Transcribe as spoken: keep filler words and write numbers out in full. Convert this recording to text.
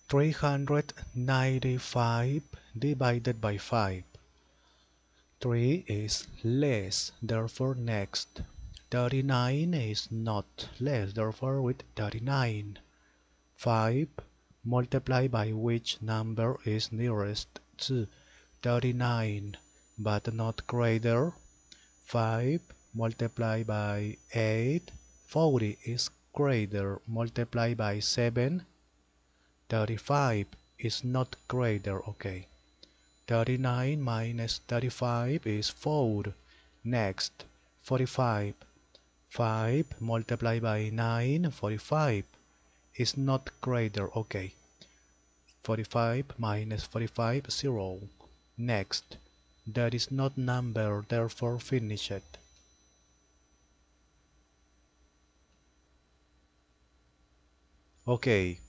three hundred ninety-five divided by five. three is less, therefore next. thirty-nine is not less, therefore with thirty-nine. five multiplied by which number is nearest to thirty-nine but not greater. five multiplied by eight, forty is greater, multiplied by seven, thirty-five is not greater, okay. thirty-nine minus thirty-five is four. Next, forty-five. five multiplied by nine, forty-five is not greater, okay. forty-five minus forty-five, zero. Next, that is not number, therefore finish it. Okay,